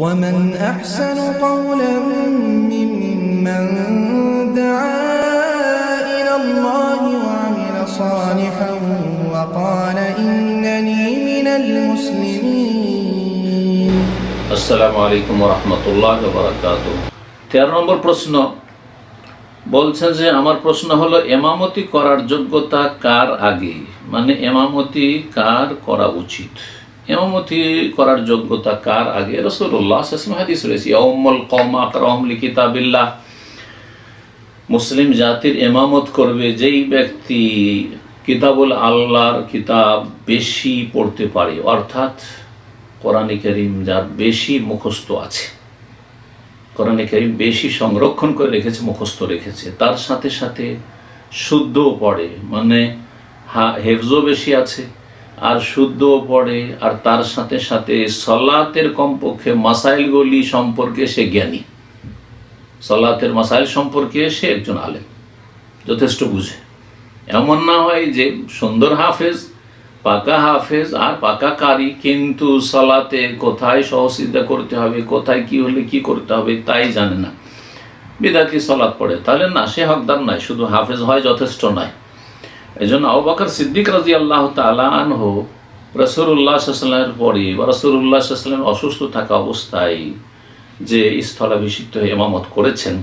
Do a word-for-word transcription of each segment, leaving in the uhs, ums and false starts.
ومن أحسن قولا ممن دعا إلى الله وعمل صالحا وقال إنني من المسلمين। আসসালামু আলাইকুম ওয়া রাহমাতুল্লাহি ওয়া বারাকাতুহু। তেরো নম্বর প্রশ্ন বলছেন যে আমার প্রশ্ন হলো ইমামতি করার যোগ্যতা কার আগে, মানে ইমামতি কার করা উচিত, ইমামতি করার যোগ্যতা কার আগে? রাসূলুল্লাহ সাল্লাল্লাহু আলাইহি ওয়াসাল্লাম হাদিস রয়েছে ইয়াউমুল কওম আকরাহুম লিকিতাবিল্লাহ, মুসলিম জাতির ইমামত করবে যেই ব্যক্তি কিতাবুল আল্লাহর কিতাব বেশি পড়তে পারে, অর্থাৎ কোরআনে কারীম যার বেশি মুখস্থ আছে, কোরআনে কারীম বেশি সংরক্ষণ করে রেখেছে, মুখস্থ রেখেছে, তার সাথে সাথে শুদ্ধও পড়ে, মানে হেফজও বেশি আছে আর শুদ্ধও পড়ে, আর তার সাথে সাথে সলাতের কমপক্ষে মাসাইলগুলি সম্পর্কে সে জ্ঞানী, সলাতের মাসাইল সম্পর্কে সে একজন আলেম, যথেষ্ট বুঝে। এমন না হয় যে সুন্দর হাফেজ, পাকা হাফেজ আর পাকা কারি, কিন্তু সালাতে কোথায় সহসিদ্ধা করতে হবে, কোথায় কি হলে কি করতে হবে তাই জানে না, বিদাতি সালাত পড়ে, তাহলে না, সে হকদার নয়, শুধু হাফেজ হয় যথেষ্ট নয়। এই জন্য আবু বকর সিদ্দিক রাদিয়াল্লাহু তাআলা আনহু রাসূলুল্লাহ সাল্লাল্লাহু আলাইহি ওয়াসাল্লামের পরে বা রাসূলুল্লাহ সাল্লাল্লাহু আলাইহি ওয়াসাল্লাম অসুস্থ থাকা অবস্থায় যে স্থলাভিষিক্ত হয়ে ইমামত করেছেন,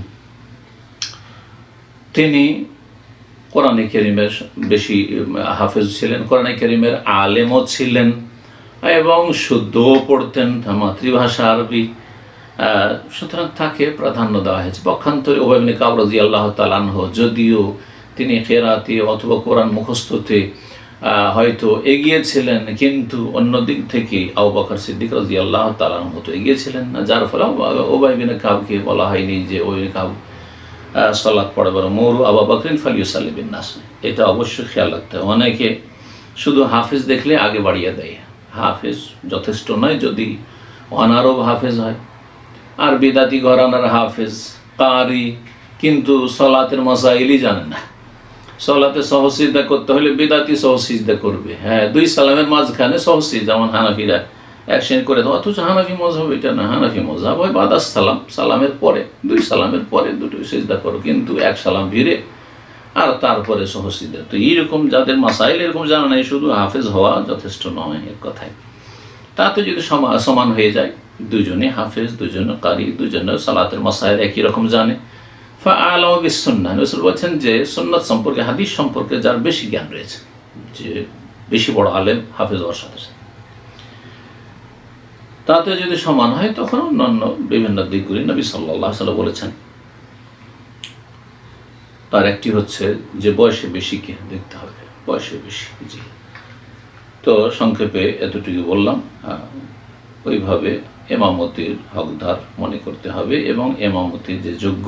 তিনি কোরআনে কারীমের বেশি হাফেজ ছিলেন, কোরআনে কারীমের আলেমও ছিলেন এবং শুদ্ধও পড়তেন, মাতৃভাষা আরবি, সুতরাং তাকে প্রাধান্য দেওয়া হয়েছে। পক্ষান্তরে উবাই ইবনে কাব রাদিয়াল্লাহু তাআলা আনহু যদিও তিনি কিরাতে অথবা কোরআন মুখস্থতে হয়তো এগিয়ে ছিলেন, কিন্তু অন্য দিক থেকে আবু বকর সিদ্দিক রাদিয়াল্লাহু তাআলা আনহু তো এগিয়ে ছিলেন না, যার ফলে উবাই ইবনে কাবকে বলা হয়নি যে উবাই ইবনে কাব সালাত পড়ে, বড় মৌরু আবু বকরিন ফালিউসাল্লি বিন নাস। এটা অবশ্যই খেয়াল রাখতে হবে। অনেকে শুধু হাফেজ দেখলে আগে বাড়িয়ে দেয়, হাফেজ যথেষ্ট নয়, যদি অনারব হাফেজ হয়, আর বিদাতি ঘরানার হাফেজ কারি, কিন্তু সলাতের মাসাইলই জানে না, সলাতে সহসিদ্ধা করতে হলে বিদাতি সহসিদ্ধা করবে, হ্যাঁ দুই সালামের মাঝখানে সহসিদ্ধা, যেমন হানাফিরা এক শ্রেণী করে দেয়, অথচ হানাফি মযহাব এটা না, হানাফি মযহাব হয় বাদাস সালাম, সালামের পরে, দুই সালামের পরে দুটো সিজদা করো, কিন্তু এক সালাম ভিড়ে আর তারপরে সহসিদ্ধা। তো এইরকম যাদের মাসাইল এরকম জানা নাই, শুধু হাফেজ হওয়া যথেষ্ট নয় এক কথায়। তাতে যদি সমান হয়ে যায়, দুজনে হাফেজ, দুজনে কারি, দুজনে সালাতের মাসাইল একই রকম জানে, ফাআলামু বিসুন্নাহ, রাসূল বলেছেন যে সুন্নাত সম্পর্কে, হাদিস সম্পর্কে যার বেশি জ্ঞান রয়েছে, যে বেশি বড় আলেম হাফেজ হওয়ার সাথে সাথে, তাতে যদি সমান হয়, তখন অন্যান্য বিভিন্ন দিকগুলি নবী সাল্লাল্লাহু আলাইহি ওয়াসাল্লাম বলেছেন। তার একটি হচ্ছে যে বয়সে বেশিকে দেখতে হবে, বয়সে বেশি। জি, তো সংক্ষেপে এতটুকু বললাম। ওইভাবে ইমামতির হকদার মনে করতে হবে এবং ইমামতির যে যোগ্য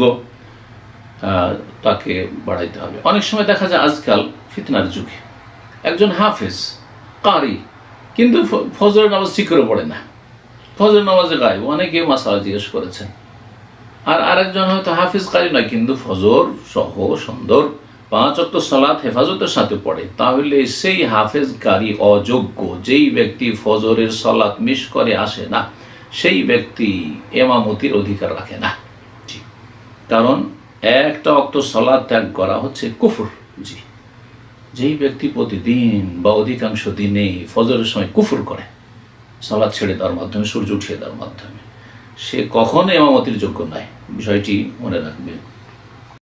তাকে বাড়াইতে হবে। অনেক সময় দেখা যায় আজকাল ফিতনার যুগে একজন হাফেজ কারি, কিন্তু ফজরের নামাজ ঠিক করে পড়ে না, ফজর নামাজে গায়েব, অনেকে মাসালা জিজ্ঞেস করেছেন। আর আরেকজন হয়তো হাফিজ কারি নয়, কিন্তু ফজর সহ সুন্দর পাঁচ ওয়াক্ত সালাত হেফাজতের সাথে পড়ে, তাহলে সেই হাফেজ কারি অযোগ্য। যেই ব্যক্তি ফজরের সালাত মিস করে আসে না, সেই ব্যক্তি ইমামতির অধিকার রাখে না। জি, কারণ একটা ওয়াক্ত সালাত ত্যাগ করা হচ্ছে কুফর। জি, যেই ব্যক্তি প্রতিদিন বা অধিকাংশ দিনে ফজরের সময় কুফর করে, সালাত ছেড়ে দেওয়ার মাধ্যমে, সূর্য উঠিয়ে দেওয়ার মাধ্যমে, সে কখনো ইমামতির যোগ্য নয়। বিষয়টি মনে রাখবেন।